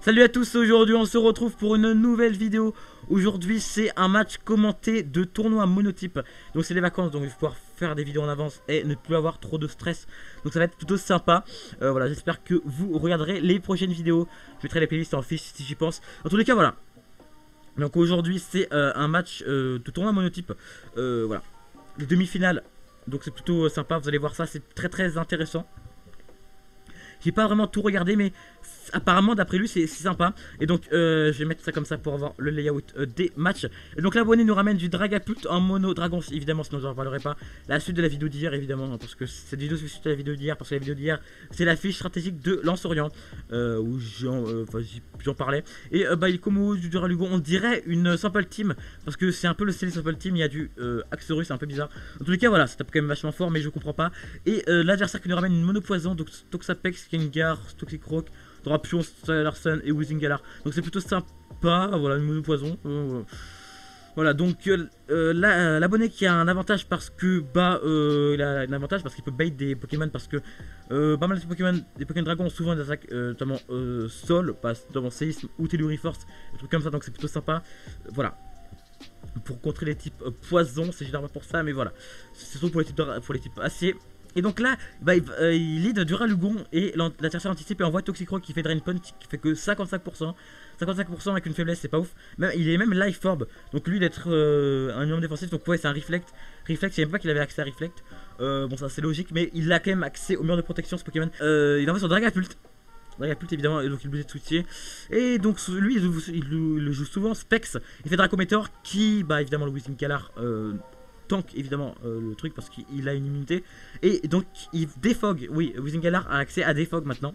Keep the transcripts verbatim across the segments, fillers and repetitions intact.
Salut à tous, aujourd'hui on se retrouve pour une nouvelle vidéo. Aujourd'hui c'est un match commenté de tournoi monotype. Donc c'est les vacances, donc il va pouvoir faire des vidéos en avance et ne plus avoir trop de stress. Donc ça va être plutôt sympa. euh, Voilà, j'espère que vous regarderez les prochaines vidéos. Je mettrai les playlists en fiche si j'y pense. En tous les cas voilà. Donc aujourd'hui c'est euh, un match euh, de tournoi monotype. euh, Voilà, les demi-finales. Donc c'est plutôt euh, sympa, vous allez voir ça, c'est très très intéressant. J'ai pas vraiment tout regardé, mais apparemment d'après lui c'est sympa. Et donc euh, je vais mettre ça comme ça pour avoir le layout euh, des matchs. Et donc l'abonné nous ramène du Dragapult en mono dragon, évidemment, sinon j'en parlerai pas. La suite de la vidéo d'hier, évidemment, parce que cette vidéo c'est suite à la vidéo d'hier, parce que la vidéo d'hier c'est la fiche stratégique de Lens-Orient, euh, où j'en euh, parlais. Et euh, bah il comme du Duralugon, on dirait une sample team, parce que c'est un peu le style sample team. Il y a du euh, axe russe, c'est un peu bizarre. En tous les cas voilà, ça tape quand même vachement fort, mais je comprends pas. Et euh, l'adversaire qui nous ramène une mono poison, donc Toxapex, Kengar, Toxic Rock, Drapion, Larsen et Wizingalar. Donc c'est plutôt sympa, voilà, une mono poison. Euh, voilà, donc euh, euh, l'abonné qui a un avantage parce que bah euh, il a un avantage parce qu'il peut bait des Pokémon, parce que euh, pas mal de Pokémon, des Pokémon dragons ont souvent des attaques euh, notamment euh, sol, pas notamment séisme ou Telluri Force, des trucs comme ça, donc c'est plutôt sympa. Euh, voilà. Pour contrer les types euh, poison, c'est généralement pour ça, mais voilà. C'est surtout pour les types, pour les types acier. Et donc là, bah, il, euh, il lead Duralugon et l'adversaire anticipe et envoie Toxicroak qui fait Drain Punch, qui fait que cinquante-cinq pour cent. cinquante-cinq pour cent avec une faiblesse, c'est pas ouf. Même, il est même Life Orb, donc lui d'être euh, un minimum défensif, donc ouais, c'est un Reflect. Reflect, je savais même pas qu'il avait accès à Reflect. Euh, bon, ça c'est logique, mais il a quand même accès au mur de protection ce Pokémon. Euh, il envoie son Dragapult. Dragapult évidemment, et donc il est obligé de switcher. Et donc lui, il, il, il, il le joue souvent Specs. Il fait Draco Meteor qui, bah évidemment, le Wizingalar. Euh, tank évidemment euh, le truc parce qu'il a une immunité. Et donc il défog. Oui, Wizingalar a accès à défog maintenant.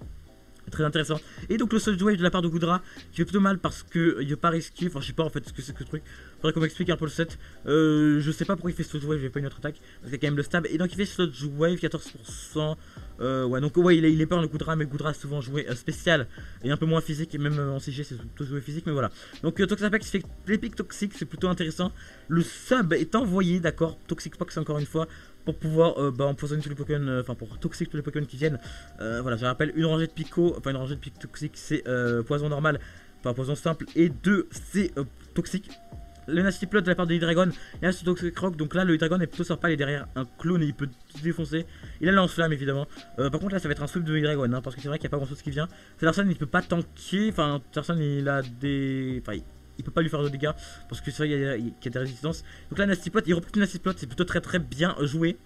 Très intéressant. Et donc le Sludge Wave de la part de Goodra qui fait plutôt mal parce que il veut pas risquer. Enfin je sais pas en fait ce que c'est que ce truc. Faudrait qu'on m'explique un peu le set. euh, Je sais pas pourquoi il fait Sludge Wave, j'ai pas une autre attaque. Parce qu'il y a quand même le stab. Et donc il fait Sludge Wave quatorze pour cent. euh, Ouais donc ouais il est, il est peur le Goodra. Mais Goodra a souvent joué euh, spécial et un peu moins physique. Et même euh, en C G c'est plutôt joué physique. Mais voilà. Donc euh, Toxapex fait l'épique toxique, c'est plutôt intéressant. Le sub est envoyé, d'accord. Toxic Pox encore une fois, pour pouvoir euh, bah, empoisonner tous les Pokémon, enfin euh, pour toxique tous les Pokémon qui viennent. euh, Voilà, je rappelle, une rangée de Pico, enfin une rangée de Pico toxique c'est euh, poison normal, enfin poison simple, et deux c'est euh, toxique. Le Nasty Plot de la part de Hydreigon, il y a ce Toxic Rock, donc là le Hydreigon est plutôt sympa, il est derrière un clone et il peut tout défoncer. Il a le lance-flamme évidemment. euh, Par contre là ça va être un sweep de Hydreigon, hein, parce que c'est vrai qu'il n'y a pas grand chose qui vient. Larsen il peut pas tanker, enfin Larsen il a des... Enfin, il... il peut pas lui faire de dégâts parce que c'est vrai qu'il y, y, y a des résistances. Donc là Nasty Plot, il reprend Nasty Plot, c'est plutôt très très bien joué.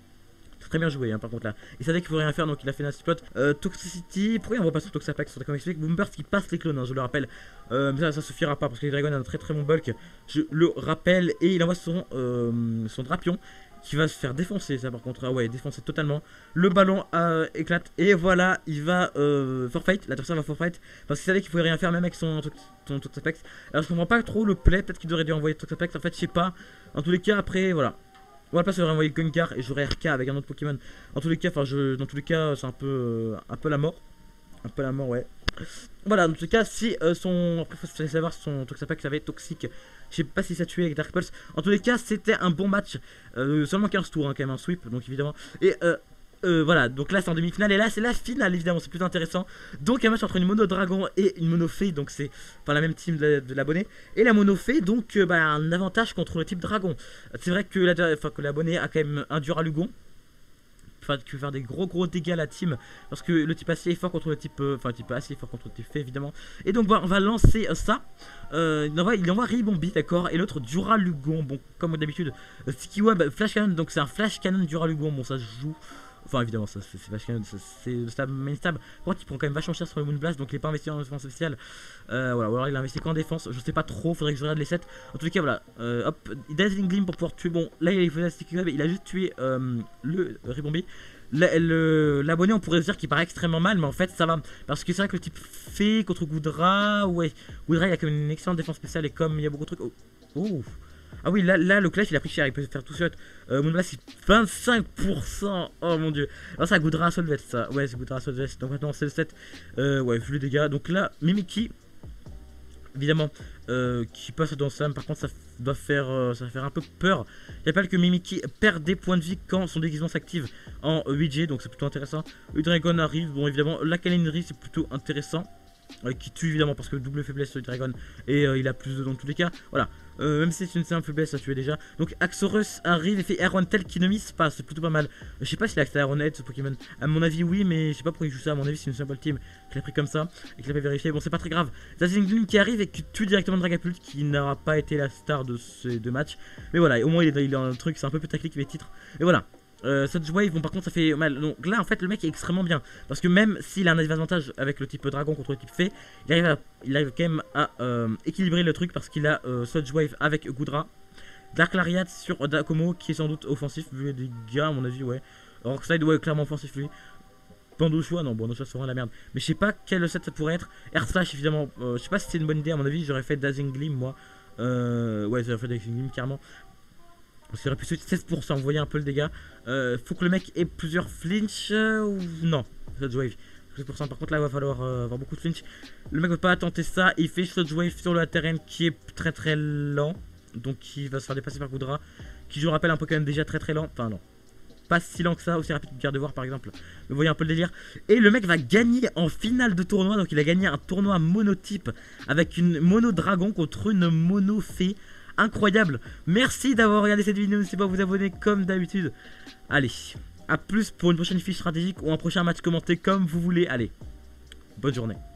Très bien joué hein, par contre là. Il savait qu'il pouvait rien faire donc il a fait Nasty Plot. euh, Toxicity, pourquoi on voit pas sur Toxapex, sur comme explique. Boomburst qui passe les clones, hein, je le rappelle. euh, Mais ça, ça suffira pas parce que les Dragon a un très très bon bulk. Je le rappelle. Et il envoie son, euh, son Drapion qui va se faire défoncer, ça par contre. Ah ouais, défoncer totalement. Le ballon euh, éclate et voilà, il va euh, forfeit. L'adversaire va forfeit parce qu'il savait qu'il pouvait rien faire même avec son, son Toxapex. Alors je comprends pas trop le play, peut-être qu'il aurait dû envoyer Toxapex. En fait, je sais pas. En tous les cas, après, voilà. Ou à la place, j'aurais envoyé Gungar et j'aurais R K avec un autre Pokémon. En tous les cas, enfin, je, dans tous les cas, c'est un peu, euh, un peu la mort. Un peu la mort, ouais. Voilà, dans tous les cas, si euh, son. Après, il faut savoir si son Toxapex avait toxique. Je sais pas si ça tuait avec Dark Pulse. En tous les cas, c'était un bon match. Euh, seulement quinze tours, hein, quand même, un sweep, donc évidemment. Et euh, euh, voilà, donc là c'est en demi-finale. Et là c'est la finale, évidemment, c'est plus intéressant. Donc un match entre une mono dragon et une mono fée. Donc c'est enfin la même team de, de l'abonné. Et la mono fée, donc euh, bah, un avantage contre le type dragon. C'est vrai que l'abonné a quand même un Duralugon qui peut faire des gros gros dégâts à la team, parce que le type acier est fort contre le type euh, enfin le type acier est fort contre le type fée évidemment. Et donc bah, on va lancer euh, ça. euh, il envoie, il envoie Ribombi, d'accord, et l'autre Duralugon. Bon comme d'habitude, euh, Sticky Web Flash Cannon, donc c'est un Flash Cannon Duralugon. Bon ça se joue, enfin évidemment ça c'est Flash Cannon, c'est le stab main stab. Par contre il prend quand même vachement cher sur le Moonblast, donc il est pas investi en défense spéciale. euh, voilà, ou alors il a investi qu'en défense, je sais pas trop, faudrait que je regarde les sets. En tous les cas voilà, euh, hop, Dazzling Gleam pour pouvoir tuer. Bon là il faisait Sticky Web, il a juste tué euh, le Ribombi. L'abonné on pourrait se dire qu'il paraît extrêmement mal, mais en fait ça va, parce que c'est vrai que le type fée contre Goodra, ouais, Goodra il a quand même une excellente défense spéciale, et comme il y a beaucoup de trucs. Oh, oh. Ah oui, là, là le clash il a pris cher, il peut faire tout seul. euh, Moonblast c'est vingt-cinq pour cent. Oh mon dieu. Alors ça Goodra Solvest, ça, ouais c'est Goodra Solvest. Donc maintenant c'est le sept. euh, Ouais, vu les dégâts. Donc là Mimikyu évidemment euh, qui passe dans Slam. Par contre ça doit faire euh, ça va faire un peu peur. Je rappelle que Mimikyu perd des points de vie quand son déguisement s'active en huit G, donc c'est plutôt intéressant. Le Dragon arrive, bon évidemment la calinerie c'est plutôt intéressant. euh, qui tue évidemment parce que double faiblesse sur Dragon et euh, il a plus de dans tous les cas. Voilà, euh, même si c'est une simple faiblesse, ça tuait déjà. Donc Axorus arrive et fait R un tel qui ne mise pas, c'est plutôt pas mal. Je sais pas s'il a accès à R un ce Pokémon. À mon avis, oui, mais je sais pas pourquoi il joue ça. À mon avis, c'est une simple team qu'il a pris comme ça et qu'il avait vérifié. Bon, c'est pas très grave. Dazzling qui arrive et qui tue directement Dragapult qui n'aura pas été la star de ces deux matchs. Mais voilà, au moins il est, il a un truc, c'est un peu putaclic les titres. Et voilà. Euh, Surge Wave, bon par contre ça fait mal. Donc là en fait le mec est extrêmement bien. Parce que même s'il a un avantage avec le type dragon contre le type fée, il arrive, à, il arrive quand même à euh, équilibrer le truc parce qu'il a euh, Surge Wave avec Goodra. Dark Lariat sur Dakomo qui est sans doute offensif vu les dégâts à mon avis, ouais. Rockslide, ouais, clairement offensif lui. Bandochois, non, Bandochois c'est vraiment la merde. Mais je sais pas quel set ça pourrait être. Air Slash évidemment, euh, je sais pas si c'est une bonne idée. À mon avis j'aurais fait Dazzling Gleam moi. Euh, ouais j'aurais fait Dazzling Gleam carrément. Ça aurait pu switch seize pour cent, vous voyez un peu le dégât. Euh, faut que le mec ait plusieurs flinch euh, ou non. Surge Wave. seize pour cent. Par contre là il va falloir euh, avoir beaucoup de flinch. Le mec ne veut pas tenter ça. Il fait Surge Wave sur le terrain qui est très très lent. Donc il va se faire dépasser par Goodra. Qui je vous rappelle un Pokémon déjà très très lent. Enfin non. Pas si lent que ça, aussi rapide que Gardevoir par exemple. Mais vous voyez un peu le délire. Et le mec va gagner en finale de tournoi. Donc il a gagné un tournoi monotype avec une mono dragon contre une mono fée. Incroyable. Merci d'avoir regardé cette vidéo. N'hésitez pas à vous abonner comme d'habitude. Allez, à plus pour une prochaine fiche stratégique ou un prochain match commenté comme vous voulez. Allez, bonne journée.